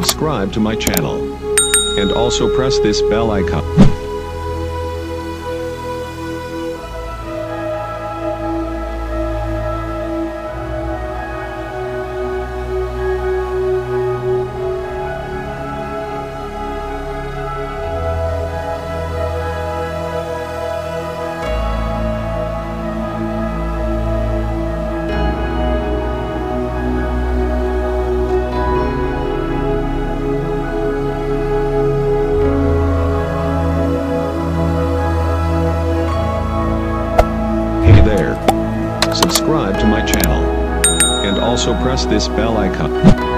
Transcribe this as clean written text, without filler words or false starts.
subscribe to my channel. And also press this bell icon. Hey there. Subscribe to my channel. And also press this bell icon.